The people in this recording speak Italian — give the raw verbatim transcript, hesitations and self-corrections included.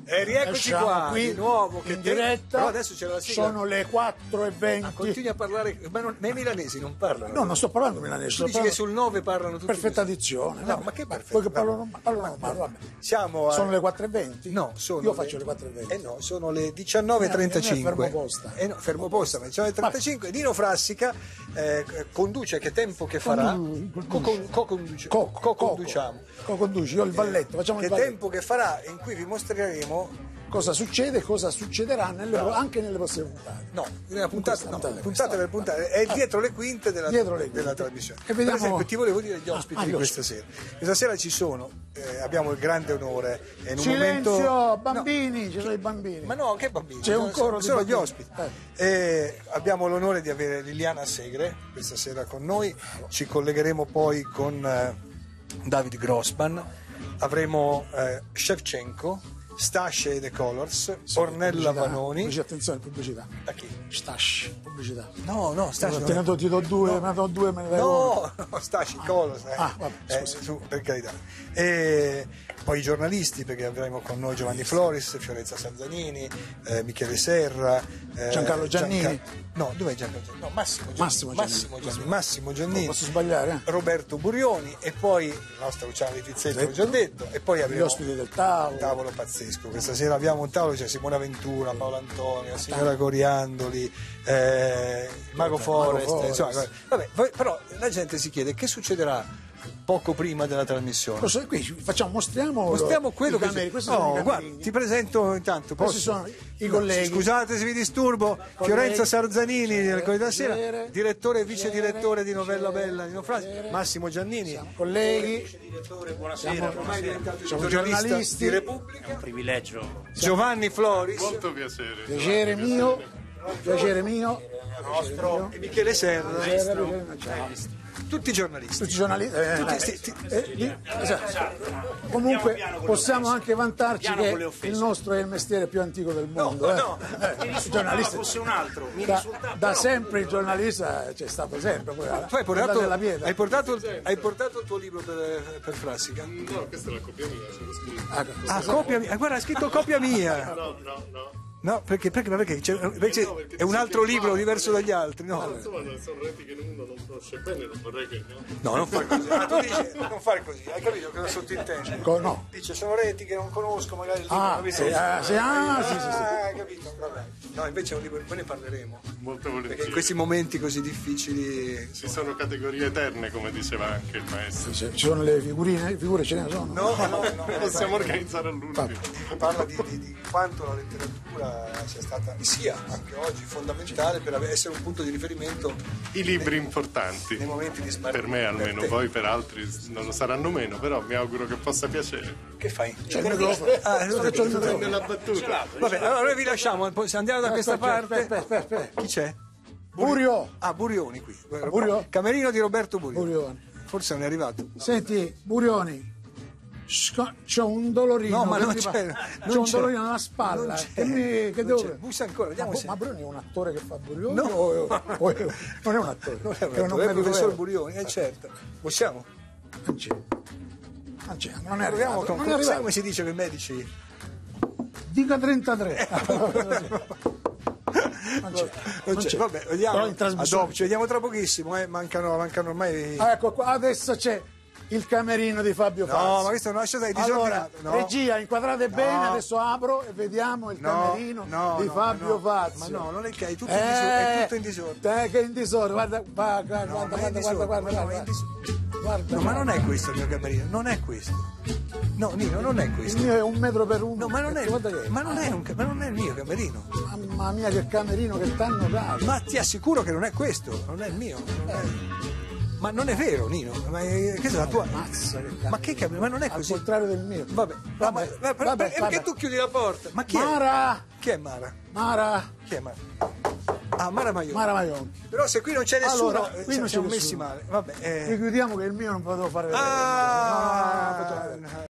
E rieccoci qua qui di nuovo che in te... diretta. Però adesso c'è la sigla. Sono le quattro e venti. Ah, continui a parlare, ma, non... ma i milanesi non parlano. No, non sto parlando milanese. Tu dici parlando... che sul nove parlano tutti perfetta così. dizione. No, ma che perfetta? Poi che parlano, parlano male, vabbè. Siamo a... Sono le quattro e venti? No, sono Io le... faccio le quattro e venti. Eh no, sono le diciannove e trentacinque. Fermo posta. Eh no, fermo posta, ma diciannove e trentacinque. Nino Frassica eh, conduce, che tempo che farà? Co-conduce. Co-conduciamo. Co-conduci, io il valletto, facciamo che il valletto. tempo che farà in cui vi mostreremo cosa succede e cosa succederà nelle, anche nelle prossime puntate. no, nella puntata, no, puntate, puntate per puntate è dietro le quinte della, dietro le quinte. della trasmissione. E vediamo... Per esempio ti volevo dire gli ospiti ah, di ah, questa sera. Questa sera ci sono, eh, abbiamo il grande onore e in un silenzio, momento... bambini, no, ci sono i bambini. ma no, che bambini? C'è un coro sono, di sono gli bambini. ospiti. Eh. E abbiamo l'onore di avere Liliana Segre questa sera con noi, ci collegheremo poi con eh, David Grossman, avremo eh, Shevchenko, Stash e The Colors, sì, Ornella pubblicità, Vanoni. Pubblicità, attenzione, pubblicità. Da chi? Stash, pubblicità. No, no, Stash. Te ne do, ti do due, no. me ne do due, me ne dai no, no, Stash, ah. Colors. Eh. Ah, vabbè, eh, su, per carità. E poi i giornalisti, perché avremo con noi Giovanni Floris, Fiorenza Sanzanini, eh, Michele Serra, eh, Giancarlo Giannini. Gianca... No, dov'è Giancarlo Giannini? No, Massimo Giannini. Massimo Giannini. Massimo Giannini. Massimo Giannini. Non posso sbagliare, eh? Roberto Burioni e poi il nostro Luciano Di Pizzetto, l'ho già detto, e poi avremo gli ospiti del tavolo. Un tavolo pazzesco. Questa sera abbiamo un tavolo, c'è Simona Ventura, Paolo Antonio, la signora Coriandoli, eh, il Mago Forest, Forest. Insomma, vabbè, poi, però la gente si chiede che succederà poco prima della trasmissione. Cosa, qui facciamo, mostriamo, mostriamo quello i cameri, che questi no, sono i guarda, ti presento intanto. Questi Posso? sono i colleghi. Scusate se vi disturbo, colleghi, Fiorenza Sarzanini del Corriere della Sera, Gere, direttore e vice direttore Gere, di Novella Gere, Bella di Nofrasi, Gere, Massimo Giannini, siamo colleghi, vice direttore, buonasera, siamo, ormai diventato siamo giornalista giornalisti di Repubblica, è un privilegio. Giovanni Floris, molto piacere. Piacere mio, piacere mio, nostro, e Michele Serra, ciao. Tutti giornalisti. Tutti i giornalisti. Eh, Tutti, eh, sti, ti, eh, di, esatto. Comunque possiamo anche vantarci che il nostro è il mestiere più antico del mondo. No, eh. no. Eh, Mi il giornalista fosse un altro, mi da, risulta, da però... sempre il giornalista c'è stato sempre. Poi, tu hai portato, della pietra. hai, portato, hai portato il tuo libro per, per Frassica? No, questa è la copia mia, sono scritto. Ah, Ah, copia mia. Guarda, ha scritto copia mia. No, no, no. No, perché, perché, perché c'è, invece no, perché è un ti altro senti libro male. diverso dagli altri, no? No, insomma, sono reti che uno non conosce bene, non vorrei che... No, No, non fare così. Ah, tu dici, non fare così, hai capito cosa sottintende? Co- no. Dice, sono reti che non conosco, magari il libro Ah, non vi sì, conosco. ah, sì, ah, sì, sì, sì. Ah, hai capito, vabbè. No, invece è un libro, poi ne parleremo. molto Perché in volentieri. questi momenti così difficili... Ci sono categorie eterne, come diceva anche il maestro. Ci sono le figurine, figure ce ne sono. No, no, no. Possiamo organizzare all'ultimo. Parla di, di, di quanto la letteratura sia stata, sia anche oggi fondamentale per avere- essere un punto di riferimento I libri importanti, nei momenti di smarrimento. per me almeno, te. poi per altri non lo saranno meno, però mi auguro che possa piacere. Che fai? C'è il microfono. Ah, Sto che c'ho il microfono. Nella battuta. vabbè, allora noi vi lasciamo, poi se andiamo da questa Aspetta, parte. aspetta, aspetta, aspetta. Chi c'è? Burio. Ah, Burioni qui. Burio? Camerino di Roberto Burioni. Burioni. Forse non è arrivato. Senti, Burioni, sco- c'ho un dolorino. No, ma che non mi fa- c'è. C'ho non un c'è. dolorino alla spalla. Non c'è. Che mi, che Non devo... c'è. Bussa ancora, vediamo ma, se. ma Burioni è un attore che fa Burioni? No. O, o- o- non è un attore. Non è un È un attore, è il medico professor vero. Burioni, eh certo. Possiamo? Non c'è. Non c'è, non è Proviamo arrivato. con. Non è Sai arrivato. come si dice che i medici. Dica trentatré. Non c'è. Non Non c'è. c'è. Vabbè, vediamo. Però in trasmissione Dopo, ci vediamo tra pochissimo, eh. mancano, mancano ormai. Ah, ecco qua, adesso c'è il camerino di Fabio No, Fazio. ma questo non lasciate Allora, disordinato. No. regia, inquadrate bene, adesso apro e vediamo il No, camerino no, di no, Fabio ma no, Fazio. Ma no, non è che è tutto, in, disordine, è tutto in disordine. Eh, che in disordine, guarda, guarda, guarda, No, guarda, ma è in guarda, disordine, guarda, no, guarda, è in disordine. guarda. No, ma non è questo il mio camerino, non è questo. No, Nino, non è Il questo. mio è un metro per uno. No, ma non è, Guarda che- ma non è, un, ma non è il mio camerino. Mamma mia, che camerino che t'hanno dato. Ma ti assicuro che non è questo, non è il mio. Non è... Ma non è vero, Nino. Ma è, questa è la tua. Mazza, che camerino. Ma che camerino? Ma non è Al così. contrario del mio. Vabbè, no, ma, Vabbè, ma- per- vabbè, perché vabbè. tu chiudi la porta? Ma chi è? Mara, Chi è Mara? Mara, Chi è Mara? Ah, Mara Maione. Mara Maione. Però se qui non c'è nessuno, Allora, eh, qui non c'è siamo messi nessuno. male. Vabbè. eh. Richiudiamo che il mio non potevo fare vedere. Ah, No, no, no, no, facciamo vedere.